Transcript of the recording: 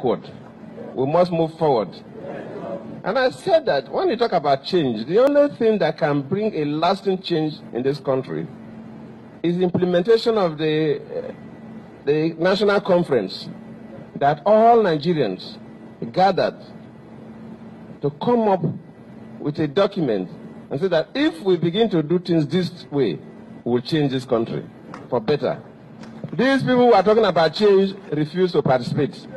backward. We must move forward. And I said that when you talk about change, the only thing that can bring a lasting change in this country is the implementation of the national conference that all Nigerians gathered to come up with a document and say that if we begin to do things this way, we will change this country for better. These people who are talking about change refuse to participate.